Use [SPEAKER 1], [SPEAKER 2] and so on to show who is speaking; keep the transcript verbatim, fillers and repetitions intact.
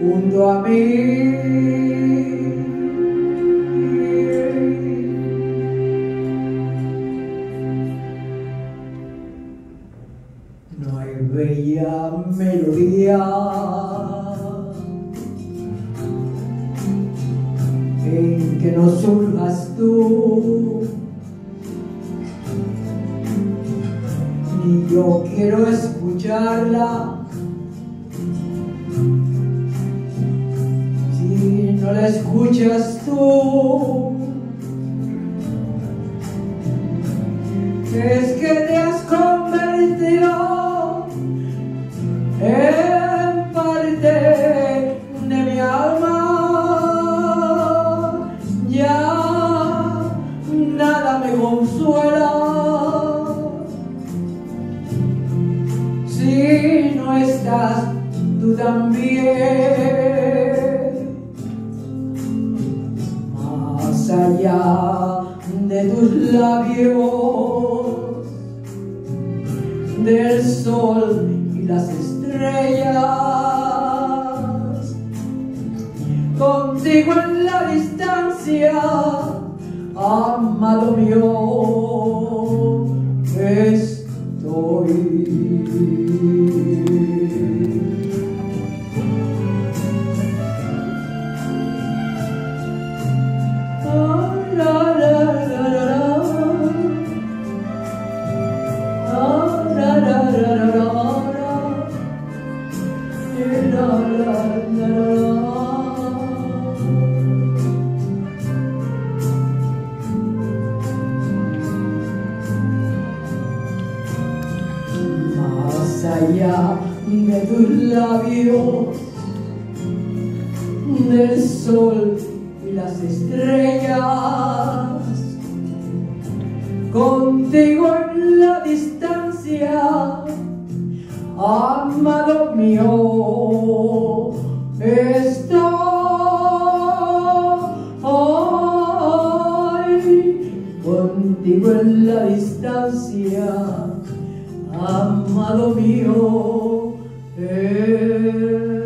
[SPEAKER 1] junto a mí. No hay bella melodía en que no surjas tú, ni yo quiero escucharla si no la escuchas tú. Es que te has convertido en parte de mi alma. Ya nada me consuela si no estás tú también. Más allá de tus labios, del sol y las estrellas, contigo en la distancia, amado mío, estoy. Más allá de tus labios, del sol y las estrellas, contigo en la distancia, amado mío, estoy. Contigo en la distancia, amado mío, estoy.